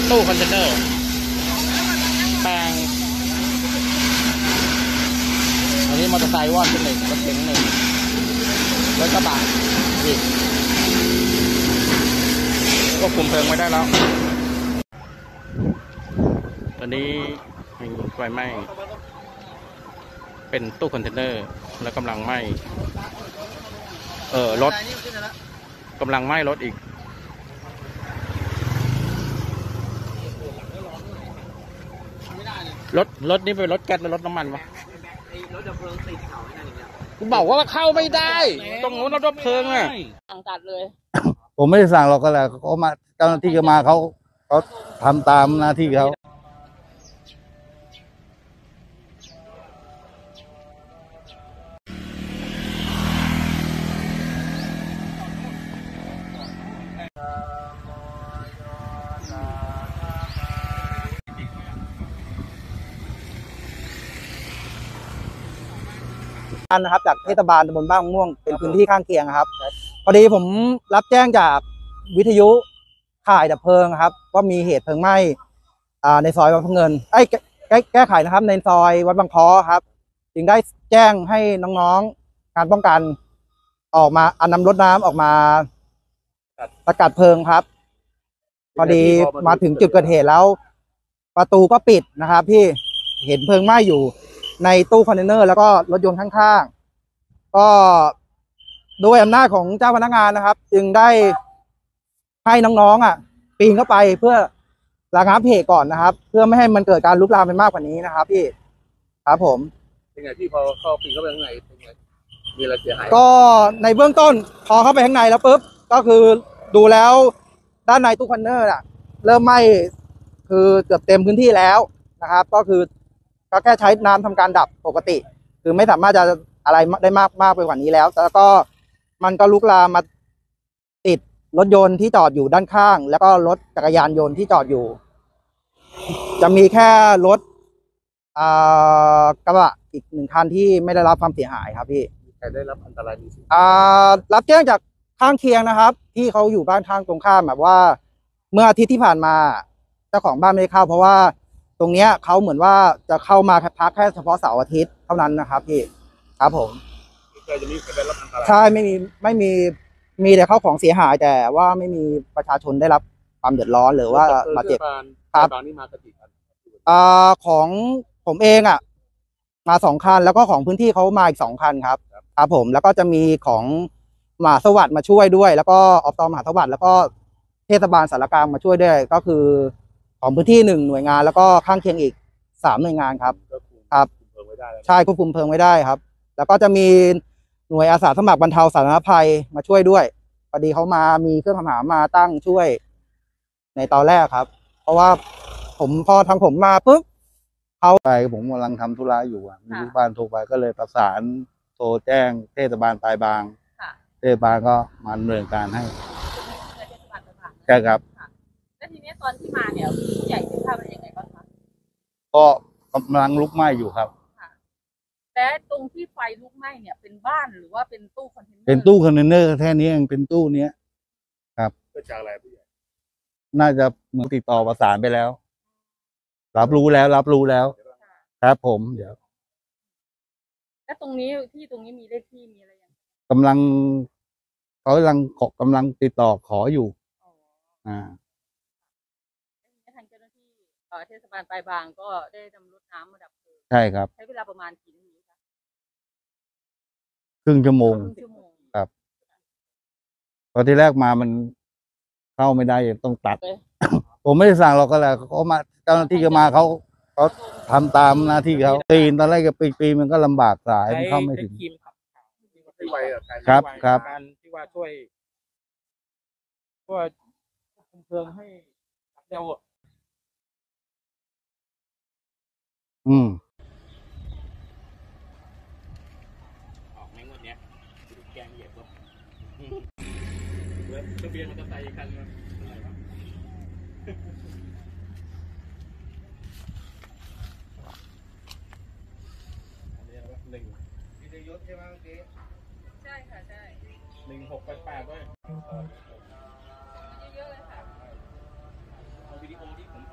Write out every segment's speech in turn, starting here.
ตู้คอนเทนเนอร์แปลงอันนี้มอเตอร์ไซค์วอดเป็นหนึ่งรถเก๋งหนึ่งรถกระบะอีกควบคุมเพลิงไว้ได้แล้วตอนนี้มีไฟไหม้เป็นตู้คอนเทนเนอร์แล้วกำลังไหม้รถกำลังไหม้รถอีกรถนี่เป็นรถแก๊สหรือรถน้ำมันวะรถดับเพลิงติดเขาอะไรอย่างเงี้ยกูบอกว่าเข้าไม่ได้ตรงนู้นรถดับเพลิงอ่ะสั่งตัดเลยผมไม่ได้สั่งหรอกก็แล้วเขามาเจ้าหน้าที่ก็มาเขาทำตามหน้าที่เขานะครับจากเทศบาลตำบลบ้านม่วงเป็นพื้นที่ข้างเคียงครับพอดีผมรับแจ้งจากวิทยุข่ายดับเพลิงครับว่ามีเหตุเพลิงไหม้ในซอยวัดพระเงินแก้ไขนะครับในซอยวัดบางค้อครับจึงได้แจ้งให้น้องๆการป้องกันออกมานำรถน้ำออกมาสกัดเพลิงครับพอดีมาถึงจุดเกิดเหตุแล้วประตูก็ปิดนะครับพี่เห็นเพลิงไหม้อยู่ในตู้คอนเทนเนอร์แล้วก็รถยนต์ข้างๆก็โดยอำนาจของเจ้าพนักงานนะครับจึงได้ให้น้องๆปีนเข้าไปเพื่อระงับเหตุก่อนนะครับเพื่อไม่ให้มันเกิดการลุกลามไปมากกว่านี้นะครับพี่ครับผมเป็นไงพี่พอเข้าปีนเข้าไปข้างในเป็นไงมีอะไรเสียหายก็ในเบื้องต้นพอเข้าไปข้างในแล้วปุ๊บก็คือดูแล้วด้านในตู้คอนเทนเนอร์เริ่มไหม้คือเกือบเต็มพื้นที่แล้วนะครับก็แค่ใช้น้ำทำการดับปกติคือไม่สามารถจะอะไรได้มากไปกว่านี้แล้วแล้วก็มันก็ลุกลามมาติดรถยนต์ที่จอดอยู่ด้านข้างแล้วก็รถจักรยานยนต์ที่จอดอยู่จะมีแค่รถกระบะอีกหนึ่งคันที่ไม่ได้รับความเสียหายครับพี่ใครได้รับอันตรายดีสุดรับแจ้งจากข้างเคียงนะครับที่เขาอยู่บ้านข้างตรงข้ามแบบว่าเมื่ออาทิตย์ที่ผ่านมาเจ้าของบ้านไม่ได้เข้าเพราะว่าตรงเนี้ยเขาเหมือนว่าจะเข้ามาพักแค่เฉพาะเสาร์อาทิตย์เท่านั้นนะครับพี่ครับผมใช่ไม่มีแต่เข้าของเสียหายแต่ว่าไม่มีประชาชนได้รับความเดือดร้อนหรือว่าบาดเจ็บครับของผมเองมา2 คันแล้วก็ของพื้นที่เขามาอีก2 คันครับครับผมแล้วก็จะมีของมหาสวัสดิ์มาช่วยด้วยแล้วก็อบต.มหาสวัสดิ์แล้วก็เทศบาลสารกลางมาช่วยด้วยก็คือของพื้นที่1 หน่วยงานแล้วก็ข้างเคียงอีก3 หน่วยงานครับครับใช่ควบคุมเพลิงไว้ได้ครับแล้วก็จะมีหน่วยอาสาสมัครบรรเทาสาธารณภัยมาช่วยด้วยพอดีเขามีเครื่องทำอาหารมาตั้งช่วยในตอนแรกครับเพราะว่าพอทางผมมาปุ๊บเขาไปผมกำลังทำธุระอยู่มีลูกบ้านโทรไปก็เลยประสานโทรแจ้งเทศบาลปลายบางเทศบาลก็มาดำเนินการให้ใช่ครับแล้วทีนี้ตอนที่มาเนี่ยผู้ใหญ่เห็นภาพเป็นยังไงบ้างคะก็กำลังลุกไหม้อยู่ครับและตรงที่ไฟลุกไหม้เนี่ยเป็นบ้านหรือว่าเป็นตู้คอนเทนเนอร์เป็นตู้คอนเทนเนอร์แค่นี้เองเป็นตู้เนี้ยครับเกิดจากอะไรผู้ใหญ่น่าจะเหมือนติดต่อประสานไปแล้วรับรู้แล้วครับผมเดี๋ยวและตรงนี้มีเลขที่มีอะไรอย่างกำลังเขากำลังติดต่อขออยู่ทางเจ้าหน้าที่เทศบาลปลายบางก็ได้นำรถน้ำมาดับเพลิงใช่ครับใช้เวลาประมาณกี่นาทีคะครึ่งชั่วโมงครับตอนที่แรกมามันเข้าไม่ได้ต้องตัดผมไม่ได้สั่งหรอกก็แล้วเขามาเจ้าหน้าที่ก็มาเขาทำตามหน้าที่เขาปีนตอนแรกก็ปีมันก็ลำบากสายมันเข้าไม่ถึงครับที่ว่าช่วยคุมเพลิงให้เร็วออกในงวดเนี้ยแกงเหยียบรถทะเบียนมันจะใส่คันอะไรวะ1วิทยุใช่ไหมเมื่อกี้ใช่ค่ะใช่ 1688ด้วยเยอะเลยค่ะเอาวิดีโอที่ผม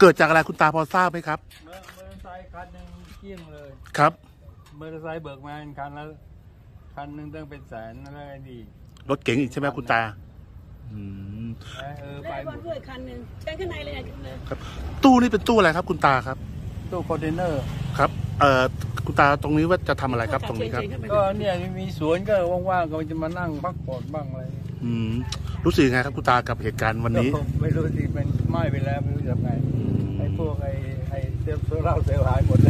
เกิดจากอะไรคุณตาพอทราบไหมครับมอเตอร์ไซค์คันหนึ่งเกี้ยงเลยครับมอเตอร์ไซค์เบิกมาคันละคันหนึ่งต้องเป็นแสนอะไรนี่รถเก๋งอีกใช่ไหมคุณตาไปได้บอลด้วยคันหนึ่งใช้ข้างในเลยเลยครับ ตู้นี่เป็นตู้อะไรครับคุณตาครับตู้คอนเทนเนอร์ครับคุณตาตรงนี้ว่าจะทำอะไรครับตรงนี้ครับก็เนี่ยมีสวนก็ว่างๆก็จะมานั่งพักผ่อนบ้างอะไรรู้สึกยังไงครับคุณตากับเหตุการณ์วันนี้ไม่รู้สิเป็นไหม้ไปแล้วไม่รู้จะไงไอ้พวกไอ้เซลล์โซล่าเซลล์หายหมดเลย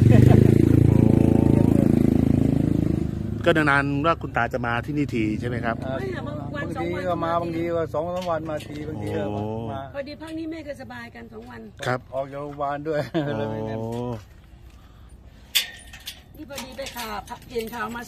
ก็นานๆว่าคุณตาจะมาที่นี่ทีใช่ไหมครับบางทีก็มาบางทีก็2-3 วันมาทีบางทีก็มาพอดีพักนี้แม่ก็สบายกัน2 วันครับออกจากโรงพยาบาลด้วยเลยไม่งั้นนี่พอดีไปข่าวเปลี่ยนข่าวมา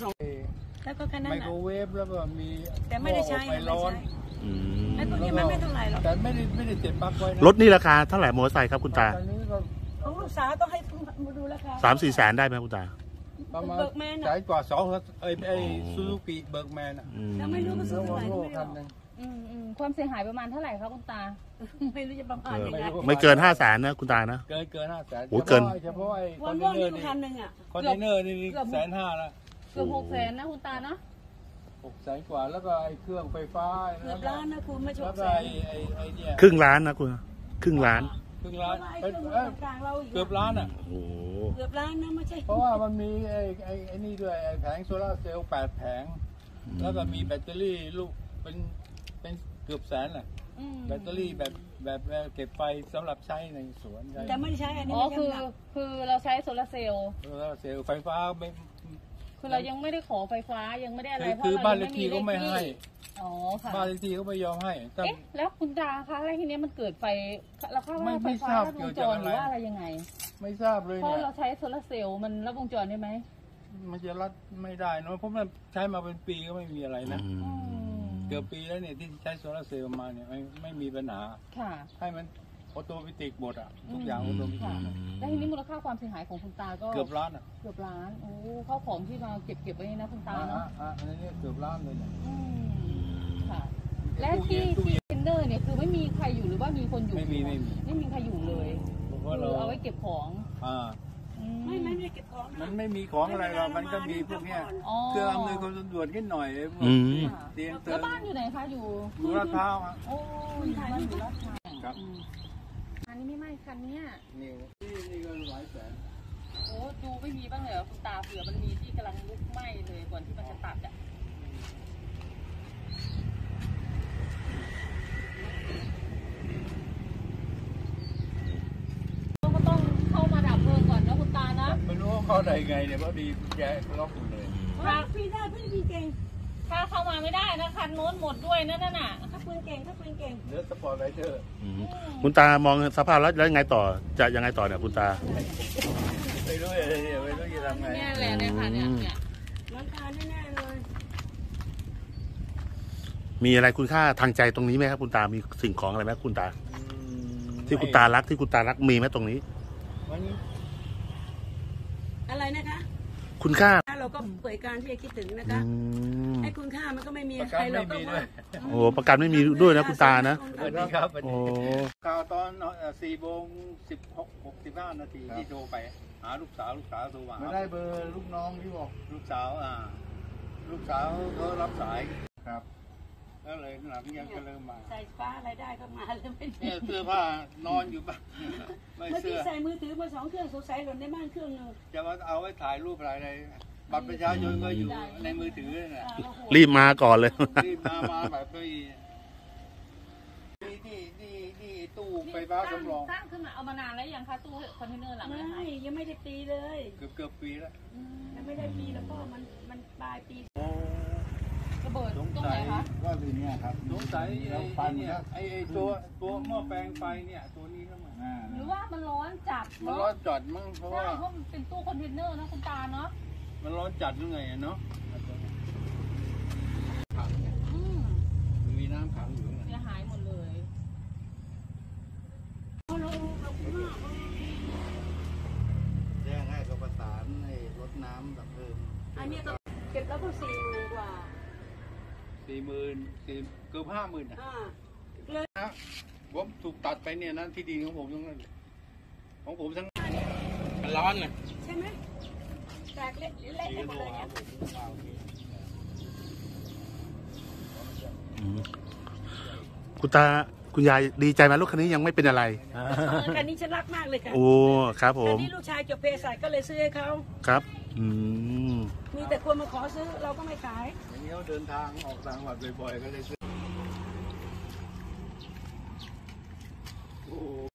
2แล้วก็แค่นั้นไมโครเวฟแล้วก็มีแต่ไม่ได้ใช้ไฟร้อนไอ้พวกนี้มันไม่เท่าไหร่หรอกแต่ไม่ได้เจ็บปลั๊กไว้นะรถนี่ราคาเท่าไหร่มอเตอร์ไซค์ครับคุณตาตอนนี้ก็ของลูกสาวต้องให้มาดูราคา 3-4 แสนได้ไหมคุณตาประมาณเบิกแมนจ่ายกว่าไอ้ซูซูกิเบิร์กแมนอ่ะยังไม่รู้ก็ซื้อเท่าไหร่โลไม่คัรู้นหนึ่งความเสียหายประมาณเท่าไหร่คะคุณตาไม่รู้จะประมาณยังไงไม่เกิน5 แสนนะคุณตานะเกิน5 แสนโอ้เกินเฉพาะไอ้ควัอน นเทว่านเนอนี่ร์นี่คันหนึ่งอ่ะคอนเทนเนอร์นี่150,000แล้วเกือบ6 แสนนะคุณตาเนาะ 600,000 กว่าแล้วก็ไอ้เครื่องไฟฟ้าเกือบล้านนะคุณไม่ชแล้กวแสก็นไอ้เนี่ยครึ่งล้านนะคุณครึ่งล้านครึ่งล้านไอ้เครื่องกลางเราอีกเกือบล้านอ่ะโอ้โหเกือบล้านนะไม่ใช่เพราะว่ามันมีไอ้นี่ด้วยไอ้แผงโซลาร์เซลล์8 แผง แล้วก็มีแบตเตอรี่ลูกเป็นเกือบแสนแหละแบตเตอรี่แบบเก็บไฟสำหรับใช้ในสวนแต่ไม่ได้ใช้อันนี้อ๋อไม่ใช่หลักคือเราใช้โซลาร์เซลล์โซลาร์เซลล์ไฟฟ้าไม่คือเรายังไม่ได้ขอไฟฟ้ายังไม่ได้อะไรเพราะคือเราบ้านเลยังขไม่ที่มีเลก็ขไม่ให้ที่อ๋อค่ะบ้านเลขที่ก็ไม่ยอมให้แต่เอ๊ะแล้วคุณตาคะอะไรทีนี้มันเกิดไฟเราเข้าว่าไฟฟ้าลัดวงจรหรือว่าอะไรยังไงไม่ทราบเลยเพราะเนี่ยเราใช้โซลาร์เซลล์มันลัดวงจรได้ไหมมันจะรัดไม่ได้เนอะเพราะมันใช้มาเป็นปีก็ไม่มีอะไรนะเกือบปีแล้วเนี่ยที่ใช้โซลาร์เซลล์มาเนี่ยไม่มีปัญหาค่ะให้มันออโตเมติกหมดอ่ะทุกอย่างออโตเมติค่ะกแล้วทีนี้มูลค่าความเสียหายของคุณตาก็เกือบล้านอ่ะเกือบล้านโอ้ข้าวของที่มาเก็บไว้นี่นะคุณตาเนาะอันนี้เกือบล้านเลยเนี่ยค่ะ และที่เทนเดอร์เนี่ยคือไม่มีใครอยู่หรือว่ามีคนอยู่ไม่มีไม่มีใครอยู่เลยผมคืว่าเราอเอาไว้เก็บของไม่ได้เก็บของมันไม่มีของอะไรหรอกมันก็มีพวกเนี้ยอ๋อเครื่องอำนวยความสะดวกนิดหน่อยพวกเตียงเติแล้วมบ้านอยู่ไหนคะอยู่อยู่ลาดพร้าวอ่ะโอ้ยบ้านอยู่ลาดพร้าวครับอันนี้ไม่ไหม้คันเนี้ยนี่ก็หลายแสนโอ้ดูไม่มีบ้างเลยเหรอคุณตาเผื่อมันมีที่กำลังลุกไหม้เลยก่อนที่มันจะตัดอ่ะก็ต้องเข้ามาดับเพลิงก่อนนะคุณตานะไม่รู้ว่าเขาได้ไงเนี่ยเพราะดีแกล็อกอยู่เลยพี่ได้พี่เก่งถ้าเข้ามาไม่ได้นะคันโน้นหมดด้วยนั่นน่ะถ้าปืนเก่งถ้าปืนเก่งเลือสปอร์ตไลเตอร์คุณตามองสภาพแล้วยังไงต่อจะยังไงต่อเนี่ยคุณตาไม่รู้อะไรเนี่ยไม่รู้จะทำไงเนี่ยแหละเนี่ยค่ะเนี่ยร้านค้าแน่ๆเลยมีอะไรคุณค่าทางใจตรงนี้ไหมครับคุณตามีสิ่งของอะไรไหมคุณตา ที่คุณตารักมีไหมตรงนี้มันอะไรนะคะคุณค่าเราก็เปิดการที่จะคิดถึงนะคะไอ้คุณค่ามันก็ไม่มีประใคกัรนหรอไม่กมีด้วยโอ้ประกันไม่มีด้วยนะคุณตานะสวัสดีครับโอ้ข่าวตอน4:16-65 นาทีที่โทรไปหาลูกสาวโทรมาไม่ได้เบอร์ลูกน้องที่บอกลูกสาวเขารับสายครับก็เลยหลังยังก็เริ่มมาใส่ฟ้าอะไรได้ก็มาเลยไม่เนี่ยเสื้อผ้านอนอยู่บ้านไม่เมื่อเสื้กี้อใส่มือถือมา2 เครื่องสงสัยหล่นในบ้านเครื่องนึงจะมาเอาไว้ถ่ายรูปอะไรบัตรประชาชนก็อยู่ในมือถือนั่นแหละรีบมาก่อนเลยรีบมาแบบไม่นี่ตู้ไฟฟ้าสำรองสร้างขึ้นมาเอามานานแล้วยังคะตู้คอนเทนเนอร์หลังไม่นี้ยังไม่ได้ปีเลยเกือบปีแล้วยังไม่ได้ปีแล้วก็มันปลายปีระเบิดตรงไหนคะก็คือเนี่ยครับสงสัยแล้วไอ้ฟันเนี่ยครับไอ้ตัวหม้อแปลงไฟเนี่ยตัวนี้ก็เหมือนหรือว่ามันร้อนจัดมันเนาะร้อนจัดมั้งเพราะใช่ว่าเพราะมันเป็นตู้คอนเทนเนอร์นะคุณตาเนาะมันร้อนจัดหรือไงอะเนาะขังเนี่ยมีน้ำขังอยู่ไงเสียหายหมดเลยแจ้งให้เขาประสานให้รถน้ำดับเพลิงอันนี้ต้องเก็บแล้วก็40,000 กว่า 40,000เกือบ50,000นะอ่าผมถูกตัดไปเนี่ยนะที่ดินของผมตรงนั้นของผมทั้งมันร้อนไงใช่ไหมแตกเละเละไปหมดเลยเนี่ยคุณตาคุณยายดีใจไหมรถคันนี้ยังไม่เป็นอะไรคันนี้ฉันรักมากเลยค่ะโอ้ครับผคันมนี้ลูกชายจบเภสัชก็เลยซื้อให้เขาครับมีแต่คนมาขอซื้อเราก็ไม่ขายอย่างนี้เขาเดินทางออกต่างจังหวัดบ่อยๆก็เลยซื้อ